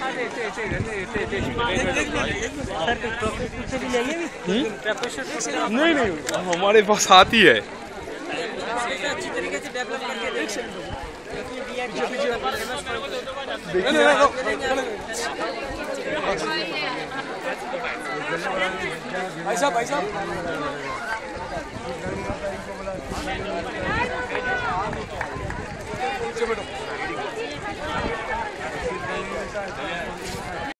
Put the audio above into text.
नहीं नहीं हमारे पास आती है। अच्छी तरीके से डेवलप करके भाई साहब